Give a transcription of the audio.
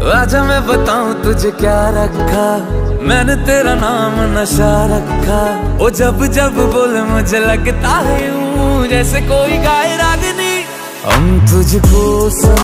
आजा मैं बताऊं तुझे क्या रखा, मैंने तेरा नाम नशा रखा। ओ जब जब बोले मुझे लगता है यूं जैसे कोई गाए रागनी। हम तुझको